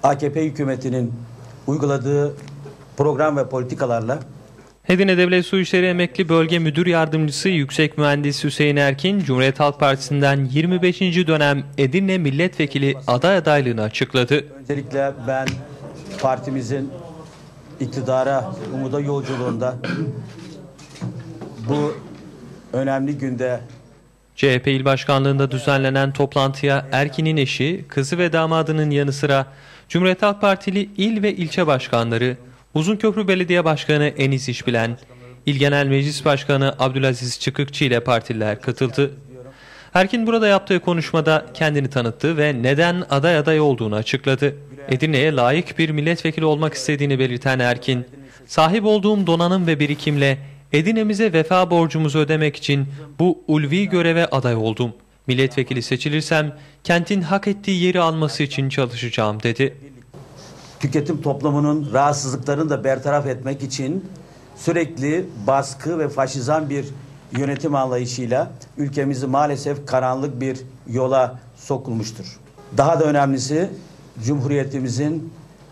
AKP hükümetinin uyguladığı program ve politikalarla Edirne Devlet Su İşleri Emekli Bölge Müdür Yardımcısı Yüksek Mühendis Hüseyin Erkin, Cumhuriyet Halk Partisi'nden 25. dönem Edirne Milletvekili aday adaylığını açıkladı. Öncelikle ben partimizin iktidara, umuda yolculuğunda bu önemli günde CHP İl Başkanlığı'nda düzenlenen toplantıya Erkin'in eşi, kızı ve damadının yanı sıra Cumhuriyet Halk Partili il ve ilçe başkanları, Uzunköprü Belediye Başkanı Enis İşbilen, İl Genel Meclis Başkanı Abdülaziz Çıkıkçı ile partililer katıldı. Erkin burada yaptığı konuşmada kendini tanıttı ve neden aday olduğunu açıkladı. Edirne'ye layık bir milletvekili olmak istediğini belirten Erkin, sahip olduğum donanım ve birikimle Edirne'mize vefa borcumuzu ödemek için bu ulvi göreve aday oldum. Milletvekili seçilirsem kentin hak ettiği yeri alması için çalışacağım dedi. Tüketim toplumunun rahatsızlıklarını da bertaraf etmek için sürekli baskı ve faşizan bir yönetim anlayışıyla ülkemizi maalesef karanlık bir yola sokulmuştur. Daha da önemlisi Cumhuriyetimizin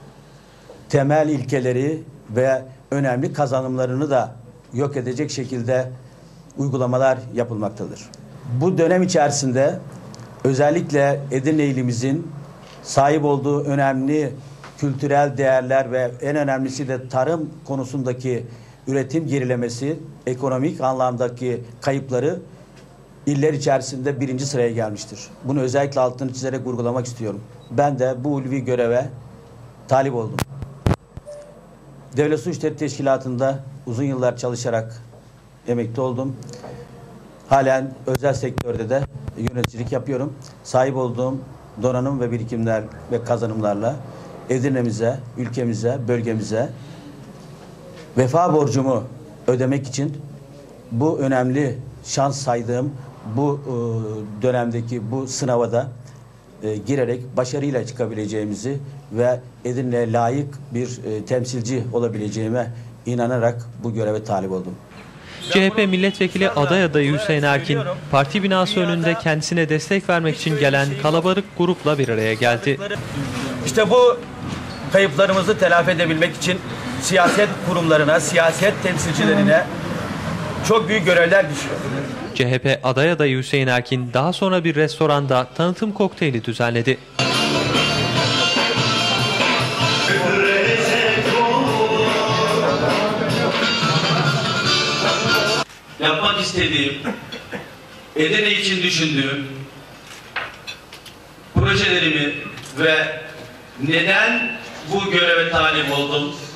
temel ilkeleri ve önemli kazanımlarını da yok edecek şekilde uygulamalar yapılmaktadır. Bu dönem içerisinde özellikle Edirne ilimizin sahip olduğu önemli kültürel değerler ve en önemlisi de tarım konusundaki üretim gerilemesi, ekonomik anlamdaki kayıpları iller içerisinde 1. sıraya gelmiştir. Bunu özellikle altını çizerek vurgulamak istiyorum. Ben de bu ulvi göreve talip oldum. Devlet Su İşleri Teşkilatı'nda uzun yıllar çalışarak emekli oldum. Halen özel sektörde de yöneticilik yapıyorum. Sahip olduğum donanım ve birikimler ve kazanımlarla Edirne'mize, ülkemize, bölgemize vefa borcumu ödemek için bu önemli şans saydığım bu dönemdeki bu sınava da girerek başarıyla çıkabileceğimizi ve Edirne'ye layık bir temsilci olabileceğime inanarak bu göreve talip oldum. CHP milletvekili adayı Hüseyin Erkin, parti binası önünde kendisine destek vermek için gelen kalabalık grupla bir araya geldi. İşte bu kayıplarımızı telafi edebilmek için siyaset kurumlarına, siyaset temsilcilerine çok büyük görevler düşüyor. CHP adayı Hüseyin Erkin daha sonra bir restoranda tanıtım kokteyli düzenledi. Yapmak istediğim, Edirne için düşündüğüm projelerimi ve neden bu göreve talip oldum